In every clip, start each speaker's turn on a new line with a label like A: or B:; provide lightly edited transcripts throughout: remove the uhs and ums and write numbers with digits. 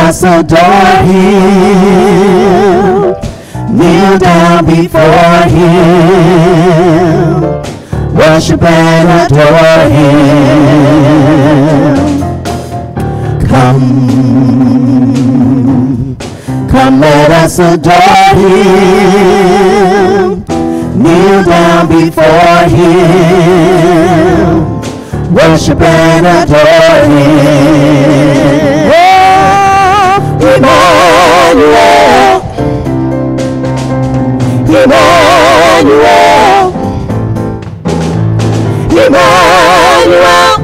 A: us adore him. Kneel down before him. Worship and adore him. Come, let us adore him. Kneel down before him. Worship and adore him. Oh, Emmanuel, Emmanuel, Emmanuel,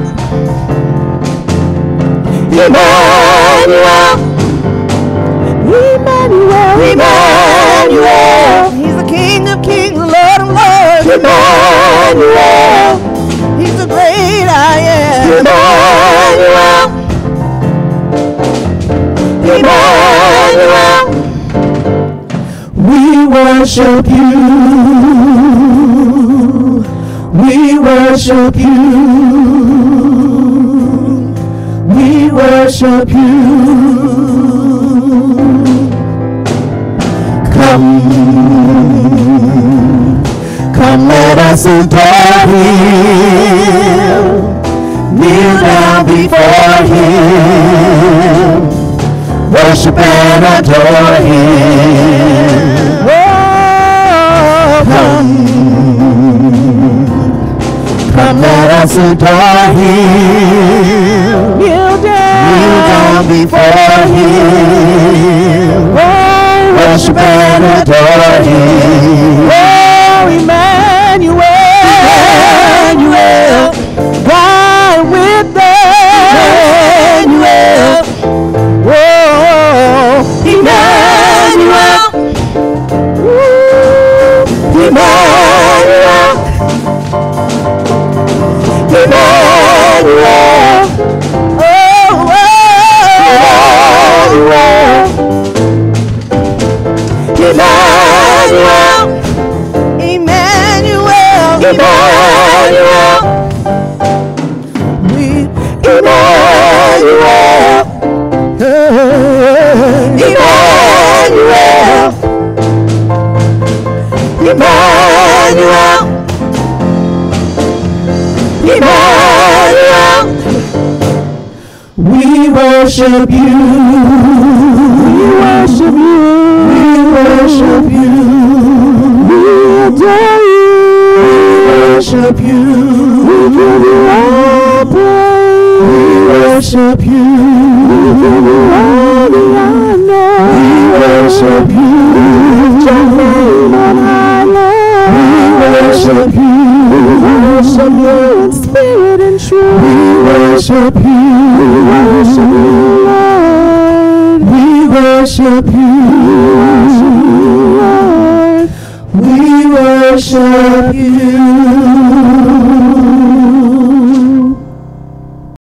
A: Emmanuel, Emmanuel, Emmanuel.
B: He's the King of kings, the Lord of lords.
A: Emmanuel,
B: He's the great I am.
A: Emmanuel, Emmanuel. We worship you. We worship you. We worship you. Come, let us adore him. Kneel down before him. Worship and adore him. Oh, come, let us adore him.
B: Kneel
A: down before him. Worship and adore him.
B: Oh, Emmanuel,
A: Emmanuel,
B: God with us.
A: Emmanuel,
B: Oh,
A: Emmanuel, Emmanuel, Emmanuel,
B: oh,
A: Emmanuel,
B: Emmanuel,
A: Emmanuel, Emmanuel, Emmanuel, Emmanuel, we worship you. We worship you. We worship you. We adore you. We worship you. We give you all praise. We worship you. We give you all the honor. We worship you. Your name on high, Lord. We worship you. We worship you in spirit and truth. We worship you. We worship you, Lord. We worship you, Lord. We worship you.